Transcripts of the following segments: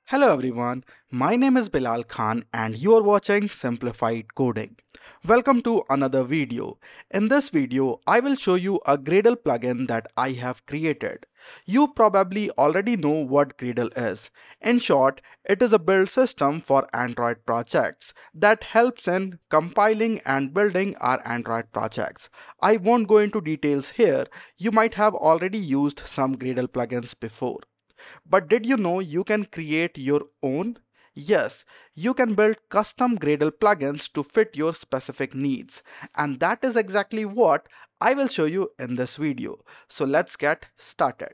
Hello everyone, my name is Bilal Khan and you are watching Simplified Coding. Welcome to another video. In this video, I will show you a Gradle plugin that I have created. You probably already know what Gradle is. In short, it is a build system for Android projects that helps in compiling and building our Android projects. I won't go into details here. You might have already used some Gradle plugins before. But did you know you can create your own? Yes, you can build custom Gradle plugins to fit your specific needs. And that is exactly what I will show you in this video. So let's get started.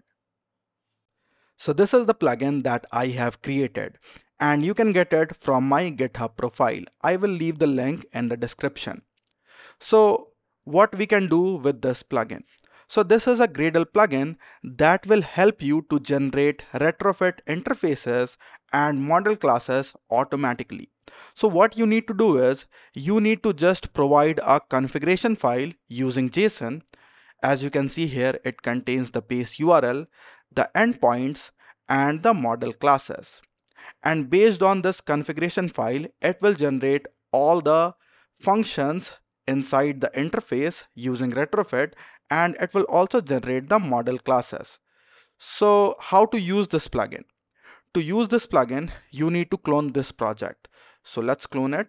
So this is the plugin that I have created and you can get it from my GitHub profile. I will leave the link in the description. So what we can do with this plugin? So this is a Gradle plugin that will help you to generate retrofit interfaces and model classes automatically. So what you need to do is you need to just provide a configuration file using JSON. As you can see here, it contains the base URL, the endpoints, and the model classes. And based on this configuration file, it will generate all the functions inside the interface using retrofit, and it will also generate the model classes. So how to use this plugin? To use this plugin, you need to clone this project. So let's clone it.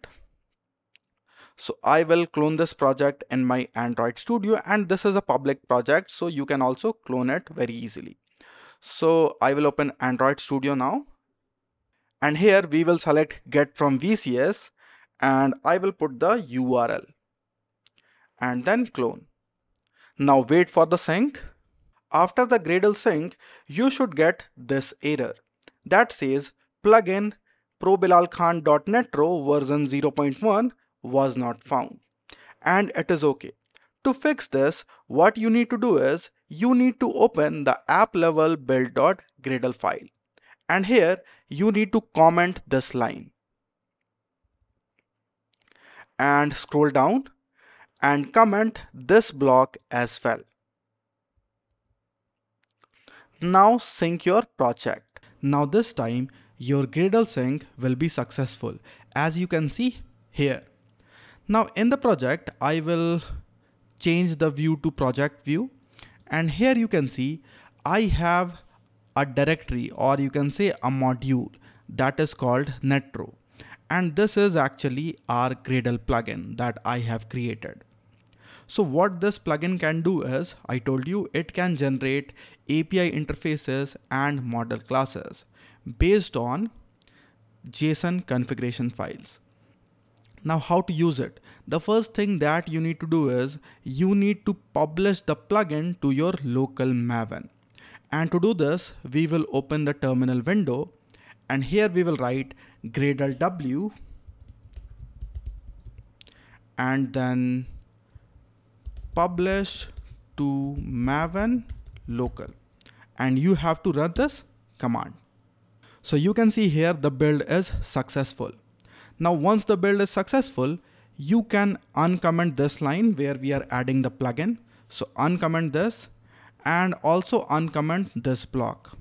So I will clone this project in my Android Studio, and this is a public project, so you can also clone it very easily. So I will open Android Studio now. And here we will select get from VCS and I will put the URL and then clone. Now wait for the sync. After the Gradle sync, you should get this error that says plugin probilalkhan.netro version 0.1 was not found. And it is okay. To fix this, what you need to do is you need to open the app level build.gradle file. And here you need to comment this line and scroll down and comment this block as well. Now sync your project. Now this time your Gradle sync will be successful, as you can see here. Now in the project, I will change the view to project view, and here you can see I have a directory, or you can say a module, that is called Netro. And this is actually our Gradle plugin that I have created. So what this plugin can do is, I told you, it can generate API interfaces and model classes based on JSON configuration files. Now how to use it? The first thing that you need to do is you need to publish the plugin to your local Maven. And to do this, we will open the terminal window, and here we will write Gradle W and then publish to Maven local, and you have to run this command. So you can see here the build is successful. Now once the build is successful, you can uncomment this line where we are adding the plugin. So uncomment this and also uncomment this block.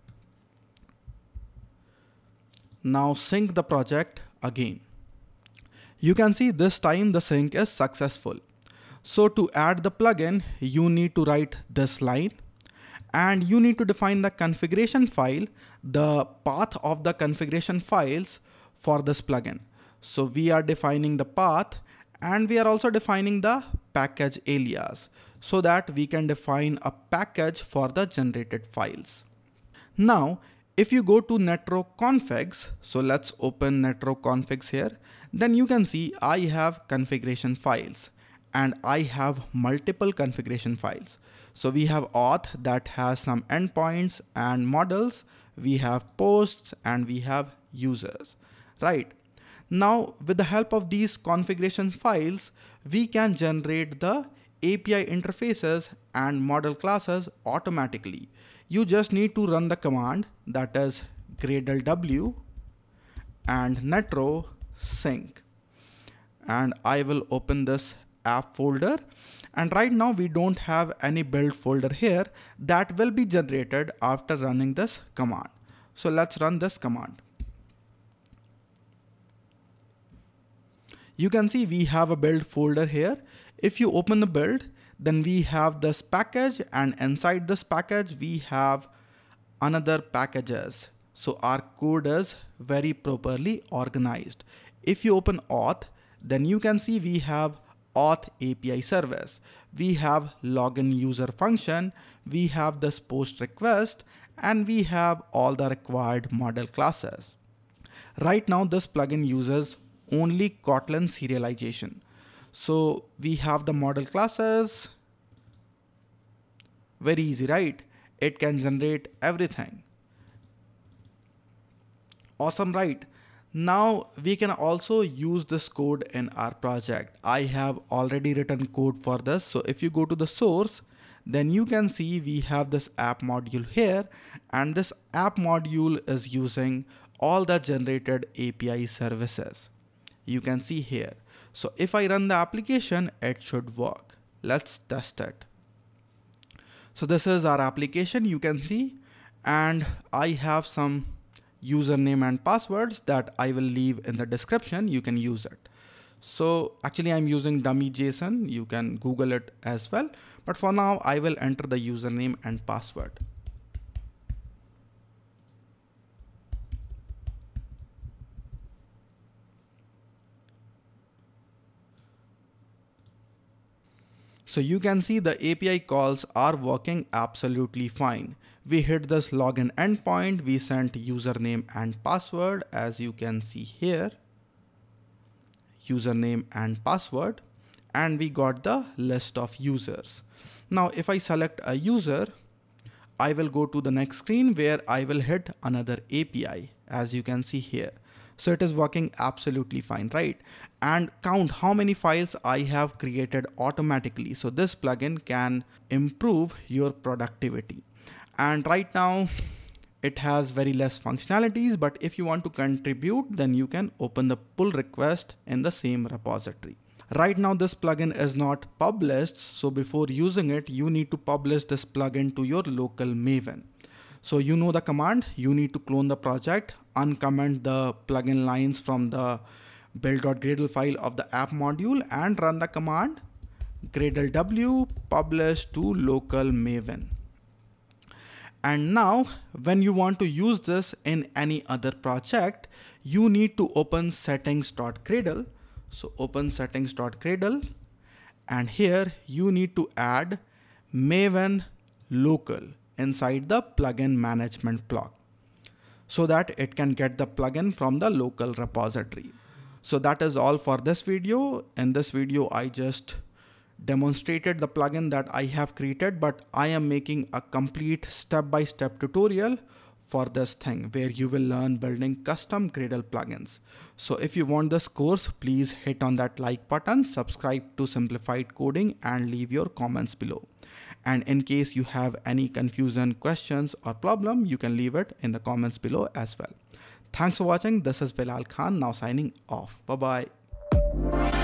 Now sync the project again. You can see this time the sync is successful. So to add the plugin, you need to write this line and you need to define the configuration file, the path of the configuration files for this plugin. So we are defining the path and we are also defining the package alias so that we can define a package for the generated files. Now, if you go to Netro configs, so let's open Netro configs here, then you can see I have configuration files and I have multiple configuration files. So we have auth that has some endpoints and models, we have posts and we have users, right? Now with the help of these configuration files, we can generate the API interfaces and model classes automatically. You just need to run the command, that is Gradle W and Netro sync. And I will open this app folder, and right now we don't have any build folder here. That will be generated after running this command. So let's run this command. you can see we have a build folder here. If you open the build, then we have this package, and inside this package we have another packages. So our code is very properly organized. If you open auth, then you can see we have auth API service. We have login user function. We have this post request, and we have all the required model classes. Right now, this plugin uses only Kotlin serialization. So we have the model classes. Very easy, right? It can generate everything. Awesome, right? Now we can also use this code in our project. I have already written code for this. So if you go to the source, then you can see we have this app module here, and this app module is using all the generated API services. You can see here. So if I run the application, it should work. Let's test it. So this is our application, you can see, and I have some username and passwords that I will leave in the description. You can use it. So actually I'm using dummy JSON. You can Google it as well. But for now, I will enter the username and password. So you can see the API calls are working absolutely fine. We hit this login endpoint, we sent username and password, as you can see here, username and password, and we got the list of users. Now, if I select a user, I will go to the next screen where I will hit another API, as you can see here. So it is working absolutely fine, right? And count how many files I have created automatically. So this plugin can improve your productivity. And right now it has very less functionalities, but if you want to contribute, then you can open the pull request in the same repository. Right now this plugin is not published, so before using it, you need to publish this plugin to your local Maven. So you know the command, you need to clone the project, uncomment the plugin lines from the build.gradle file of the app module, and run the command gradle w publish to local Maven. And now when you want to use this in any other project, you need to open settings.gradle. So open settings.gradle, and here you need to add Maven local inside the plugin management block so that it can get the plugin from the local repository. So that is all for this video. In this video, I just demonstrated the plugin that I have created, but I am making a complete step-by-step tutorial for this thing where you will learn building custom Gradle plugins. So if you want this course, please hit on that like button, subscribe to Simplified Coding, and leave your comments below. And in case you have any confusion, questions, or problem, you can leave it in the comments below as well. Thanks for watching. This is Bilal Khan, now signing off. Bye-bye.